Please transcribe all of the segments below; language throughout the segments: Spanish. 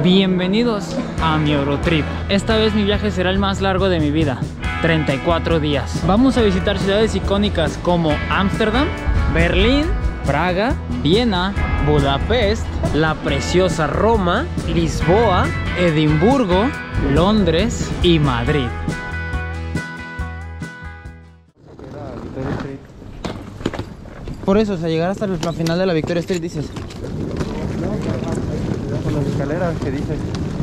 Bienvenidos a mi Eurotrip. Esta vez mi viaje será el más largo de mi vida, 34 días. Vamos a visitar ciudades icónicas como Ámsterdam, Berlín, Praga, Viena, Budapest, la preciosa Roma, Lisboa, Edimburgo, Londres y Madrid. Por eso, o sea, llegar hasta la final de la Victoria Street, dices. Con las escaleras que dices.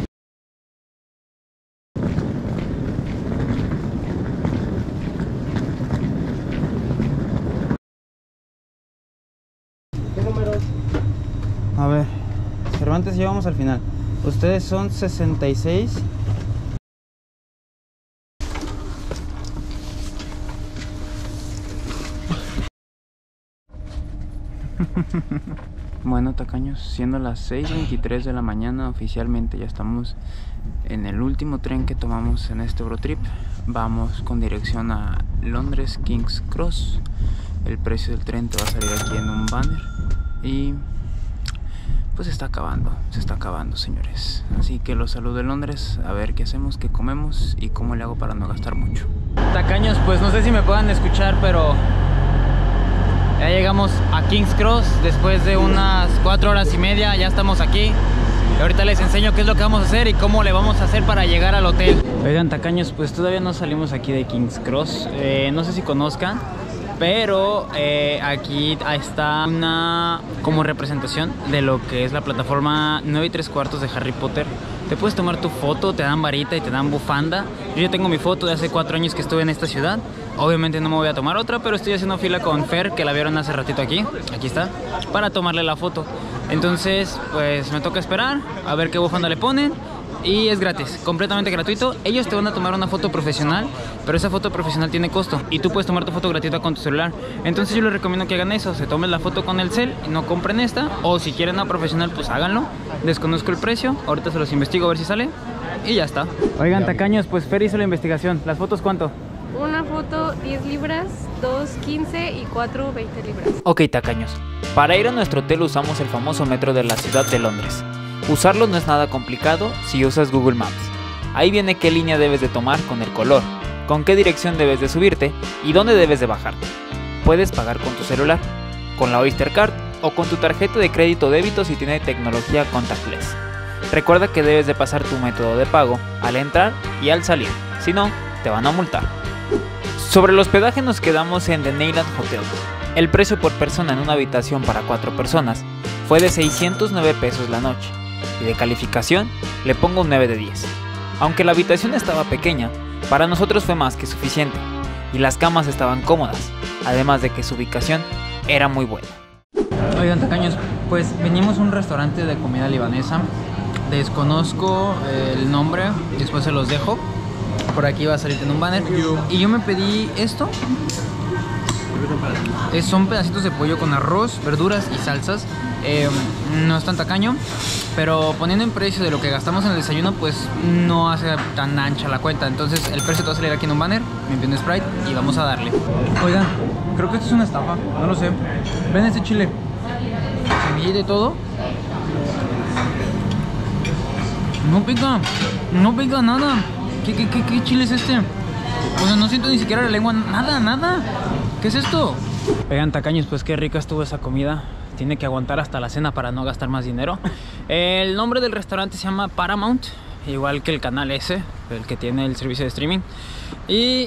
¿Qué números? A ver, Cervantes llevamos al final. Ustedes son 66. Bueno, tacaños, siendo las 6:23 de la mañana, oficialmente ya estamos en el último tren que tomamos en este Eurotrip. Vamos con dirección a Londres King's Cross. El precio del tren te va a salir aquí en un banner. Y pues se está acabando, señores. Así que los saludo de Londres, a ver qué hacemos, qué comemos y cómo le hago para no gastar mucho. Tacaños, pues no sé si me puedan escuchar, pero ya llegamos a King's Cross después de unas 4 horas y media, ya estamos aquí. Y ahorita les enseño qué es lo que vamos a hacer y cómo le vamos a hacer para llegar al hotel. Oigan, tacaños, pues todavía no salimos aquí de King's Cross. No sé si conozcan, pero aquí está una como representación de lo que es la plataforma 9 3/4 de Harry Potter. Te puedes tomar tu foto, te dan varita y te dan bufanda. Yo ya tengo mi foto de hace 4 años que estuve en esta ciudad. Obviamente no me voy a tomar otra, pero estoy haciendo fila con Fer, que la vieron hace ratito aquí está, para tomarle la foto. Entonces, pues me toca esperar a ver qué bufanda le ponen. Y es gratis, completamente gratuito. Ellos te van a tomar una foto profesional, pero esa foto profesional tiene costo y tú puedes tomar tu foto gratuita con tu celular. Entonces yo les recomiendo que hagan eso, se tomen la foto con el cel y no compren esta. O si quieren una profesional, pues háganlo. Desconozco el precio, ahorita se los investigo a ver si sale y ya está. Oigan, tacaños, pues Fer hizo la investigación. ¿Las fotos cuánto? Una foto 10 libras, 2 15 y 4 20 libras. Ok, tacaños, para ir a nuestro hotel usamos el famoso metro de la ciudad de Londres. Usarlo no es nada complicado si usas Google Maps. Ahí viene qué línea debes de tomar con el color, con qué dirección debes de subirte y dónde debes de bajarte. Puedes pagar con tu celular, con la Oyster Card o con tu tarjeta de crédito o débito si tiene tecnología contactless. Recuerda que debes de pasar tu método de pago al entrar y al salir, si no, te van a multar. Sobre el hospedaje nos quedamos en The Neyland Hotel. El precio por persona en una habitación para 4 personas fue de 609 pesos la noche. Y de calificación le pongo un 9 de 10. Aunque la habitación estaba pequeña, para nosotros fue más que suficiente. Y las camas estaban cómodas, además de que su ubicación era muy buena. Oigan, tacaños, pues venimos a un restaurante de comida libanesa. Desconozco el nombre, después se los dejo. Por aquí va a salir en un banner. Y yo me pedí esto. Son pedacitos de pollo con arroz, verduras y salsas. No es tan tacaño, pero poniendo en precio de lo que gastamos en el desayuno, pues no hace tan ancha la cuenta. Entonces el precio te va a salir aquí en un banner. Me envío un Sprite y vamos a darle. Oigan, creo que esto es una estafa, no lo sé. Ven este chile, semillita y todo. No pica nada. ¿Qué chile es este? O sea, no siento ni siquiera la lengua, nada. ¿Qué es esto? Oigan, tacaños, pues qué rica estuvo esa comida. Tiene que aguantar hasta la cena para no gastar más dinero. El nombre del restaurante se llama Paramount, igual que el canal ese, el que tiene el servicio de streaming. Y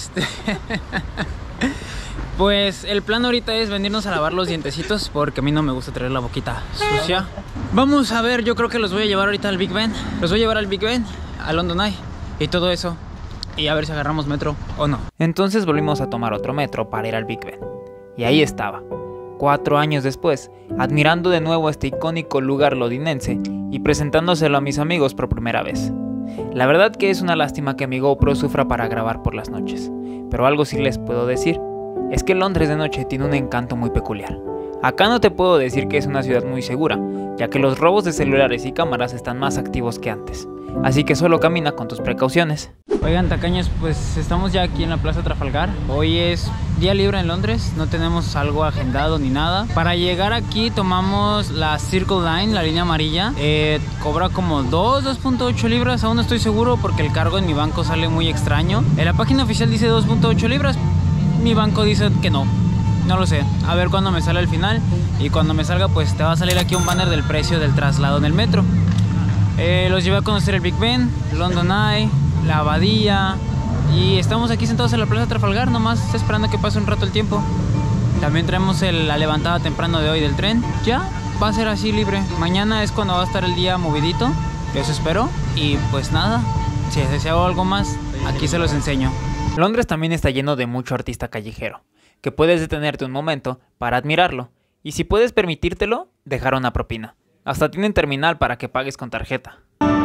pues el plan ahorita es venirnos a lavar los dientecitos, porque a mí no me gusta traer la boquita sucia. Vamos a ver, yo creo que los voy a llevar ahorita al Big Ben. Los voy a llevar al Big Ben, a London Eye y todo eso. Y a ver si agarramos metro o no. Entonces volvimos a tomar otro metro para ir al Big Ben. Y ahí estaba, 4 años después, admirando de nuevo este icónico lugar londinense y presentándoselo a mis amigos por primera vez. La verdad que es una lástima que mi GoPro sufra para grabar por las noches, pero algo sí les puedo decir, es que Londres de noche tiene un encanto muy peculiar. Acá no te puedo decir que es una ciudad muy segura, ya que los robos de celulares y cámaras están más activos que antes, así que solo camina con tus precauciones. Oigan, tacaños, pues estamos ya aquí en la Plaza Trafalgar. Hoy es día libre en Londres, no tenemos algo agendado ni nada. Para llegar aquí tomamos la Circle Line, la línea amarilla. Cobra como 2.8 libras, aún no estoy seguro porque el cargo en mi banco sale muy extraño. En la página oficial dice 2.8 libras, mi banco dice que no. No lo sé, a ver cuándo me sale al final. Y cuando me salga pues te va a salir aquí un banner del precio del traslado en el metro. Los llevé a conocer el Big Ben, London Eye, la Abadía. Y estamos aquí sentados en la Plaza Trafalgar, nomás esperando que pase un rato el tiempo. También traemos la levantada temprano de hoy del tren. Ya, va a ser así libre. Mañana es cuando va a estar el día movidito, eso espero. Y pues nada, si deseo algo más, aquí se los enseño. Londres también está lleno de mucho artista callejero, que puedes detenerte un momento para admirarlo. Y si puedes permitírtelo, dejar una propina. Hasta tienen terminal para que pagues con tarjeta.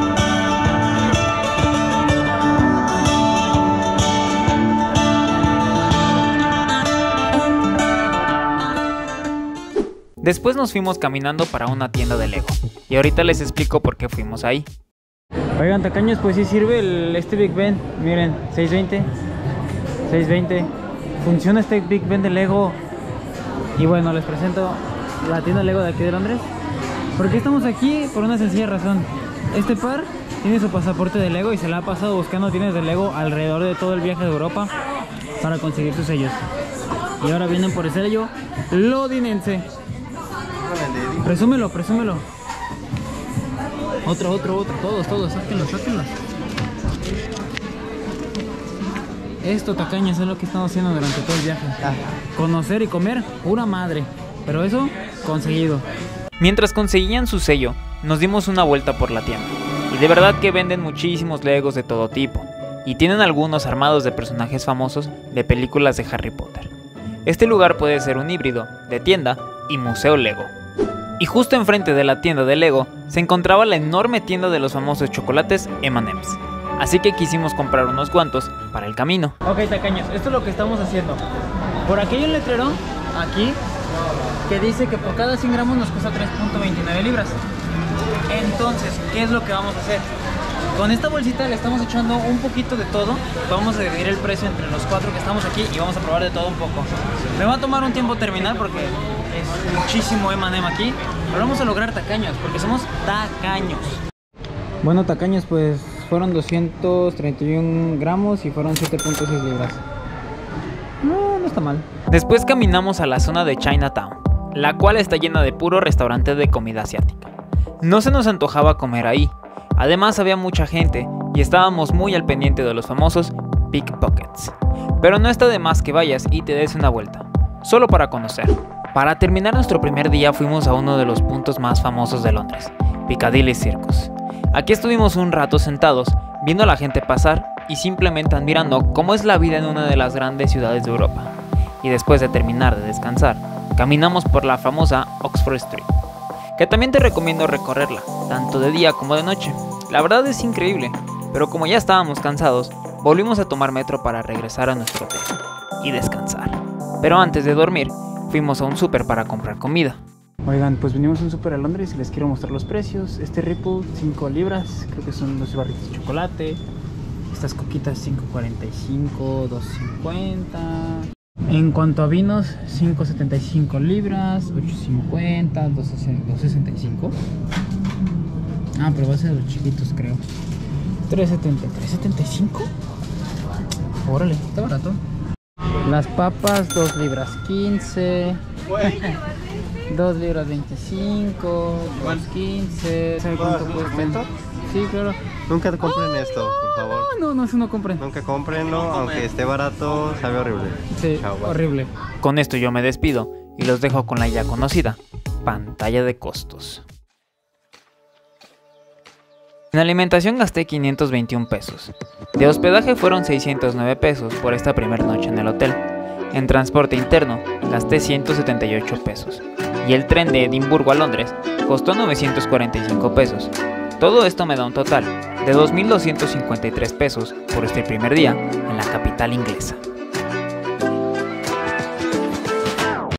Después nos fuimos caminando para una tienda de Lego. Y ahorita les explico por qué fuimos ahí. Oigan, tacaños, pues sí sirve este Big Ben. Miren, 620. Funciona este Big Ben de Lego. Y bueno, les presento la tienda de Lego de aquí de Londres. ¿Por qué estamos aquí? Por una sencilla razón. Este par tiene su pasaporte de Lego y se la ha pasado buscando tiendas de Lego alrededor de todo el viaje de Europa para conseguir sus sellos. Y ahora vienen por el sello londinense. Presúmelo. Otro. Todos, sáquenlos. Esto, tacaños, es lo que estamos haciendo durante todo el viaje. Conocer y comer, pura madre. Pero eso, conseguido. Mientras conseguían su sello, nos dimos una vuelta por la tienda. Y de verdad que venden muchísimos Legos de todo tipo. Y tienen algunos armados de personajes famosos de películas de Harry Potter. Este lugar puede ser un híbrido de tienda y museo Lego. Y justo enfrente de la tienda de Lego se encontraba la enorme tienda de los famosos chocolates M&M's. Así que quisimos comprar unos cuantos para el camino. Ok, tacaños, esto es lo que estamos haciendo. Por aquí hay un letrero, aquí, que dice que por cada 100 gramos nos cuesta 3.29 libras. Entonces, ¿qué es lo que vamos a hacer? Con esta bolsita le estamos echando un poquito de todo. Vamos a dividir el precio entre los 4 que estamos aquí y vamos a probar de todo un poco. Me va a tomar un tiempo terminar porque es muchísimo M&M aquí. Pero vamos a lograr, tacaños, porque somos tacaños. Bueno, tacaños, pues fueron 231 gramos y fueron 7.6 libras. No está mal. Después caminamos a la zona de Chinatown, la cual está llena de puro restaurante de comida asiática. No se nos antojaba comer ahí. Además había mucha gente y estábamos muy al pendiente de los famosos pickpockets. Pero no está de más que vayas y te des una vuelta, solo para conocer. Para terminar nuestro primer día fuimos a uno de los puntos más famosos de Londres, Piccadilly Circus. Aquí estuvimos un rato sentados, viendo a la gente pasar y simplemente admirando cómo es la vida en una de las grandes ciudades de Europa. Y después de terminar de descansar, caminamos por la famosa Oxford Street, que también te recomiendo recorrerla, tanto de día como de noche. La verdad es increíble, pero como ya estábamos cansados, volvimos a tomar metro para regresar a nuestro hotel y descansar. Pero antes de dormir, fuimos a un súper para comprar comida. Oigan, pues venimos a un súper a Londres y les quiero mostrar los precios. Este Ripple, 5 libras, creo que son 2 barritas de chocolate. Estas coquitas, 5.45, 2.50. En cuanto a vinos, 5.75 libras, 8.50, 2.65. Ah, pero va a ser los chiquitos, creo. 3.70, 3.75. Órale, está barato. Las papas, 2 libras 15. 2 libras 25, 2.15. ¿Sabe cuánto cuesta? Sí, claro. Nunca compren esto, por favor. No, eso no compren. Nunca comprenlo, aunque esté barato, sabe horrible. Sí, Chao, bye. horrible. Con esto yo me despido y los dejo con la ya conocida pantalla de costos. En alimentación gasté 521 pesos. De hospedaje fueron 609 pesos por esta primera noche en el hotel. En transporte interno gasté 178 pesos. Y el tren de Edimburgo a Londres costó 945 pesos. Todo esto me da un total de 2.253 pesos por este primer día en la capital inglesa.